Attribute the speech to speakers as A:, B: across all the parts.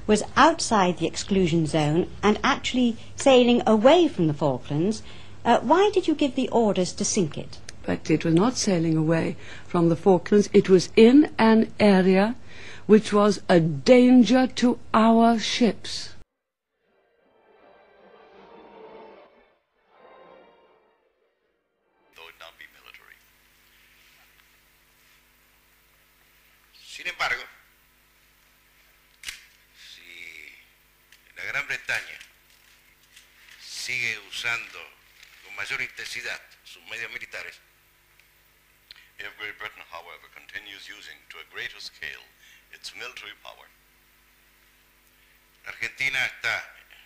A: was outside the exclusion zone and actually sailing away from the Falklands, why did you give the orders to sink it?
B: But it was not sailing away from the Falklands. It was in an area which was a danger to our ships.
C: Though it not be military. Sin embargo, si la Gran Bretaña sigue usando con mayor intensidad sus medios militares, if Great Britain, however, continues using to a greater scale its military power, Argentina está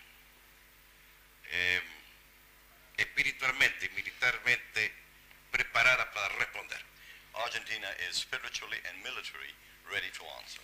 C: espiritualmente y militarmente preparada para responder. Argentina is spiritually and military ready to answer.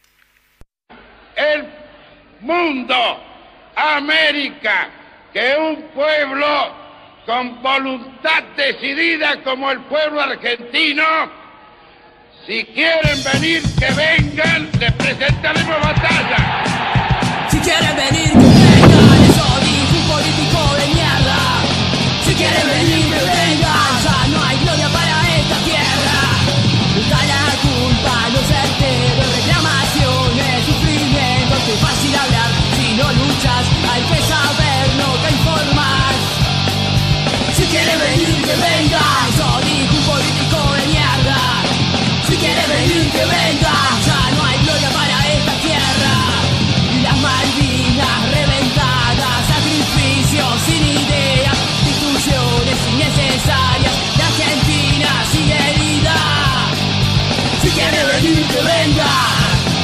D: El mundo, América, que un pueblo con voluntad decidida como el pueblo argentino, si quieren venir, que vengan, les presentaremos batalla.
E: Si quieren venir, que vengan, eso dijo un político de mierda. Si quieren venir, que vengan, ya no hay gloria para esta tierra. Está la culpa, no certero, reclamaciones, sufrimiento, es fácil hablar. Si no luchas, hay que saber, no te informas. Si quieren venir, que vengan, yo dijo un político de mierda. Si quieren venir, que vengan, ya no hay gloria para esta tierra. Y las Malvinas reventadas, sacrificios sin ideas, discusiones innecesarias, la Argentina sigue herida. Si quieren venir, que vengan.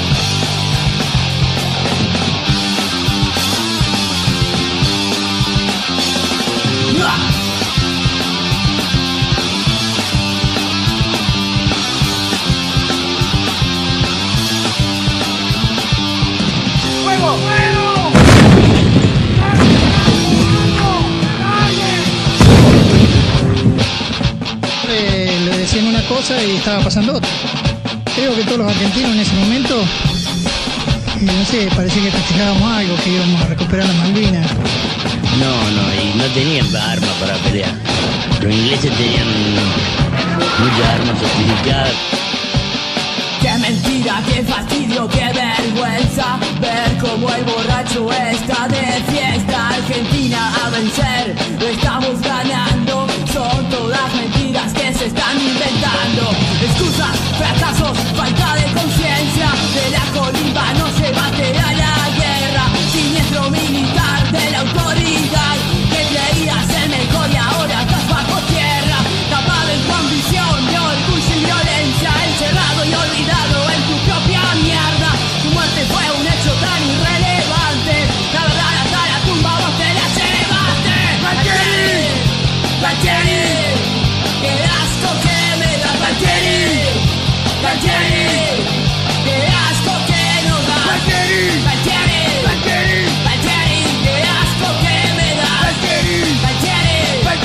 F: Le decían una cosa y estaba pasando otra. Creo que todos los argentinos en ese momento, no sé, parecía que festejábamos algo, que íbamos a recuperar las Malvinas.
G: No, y no tenían armas para pelear. Los ingleses tenían muchas armas sofisticadas.
E: Qué mentira, qué fastidio, qué vergüenza ver cómo el borracho está de fiesta. Argentina a vencer, estamos ganando. Son todas mentiras que se están inventando. Excusas, fracasos, falta de conciencia. De la colimba no se bate a la guerra. Siniestro militar de la autoridad que creía ser mejor y ahora estás bajo tierra. Tapado en tu ambición de orgullo y violencia, encerrado y olvidado en tu propia mierda. Tu muerte fue un hecho tan irrelevante. La verdad hasta la tumba vos te la llevaste. Galtieri, qué asco que me da Galtieri. Galtieri, qué asco que nos da Galtieri. Galtieri, qué asco que me da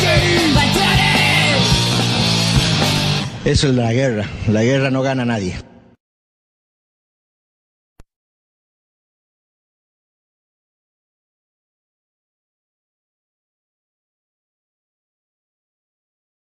E: Galtieri.
H: Eso es la guerra no gana nadie.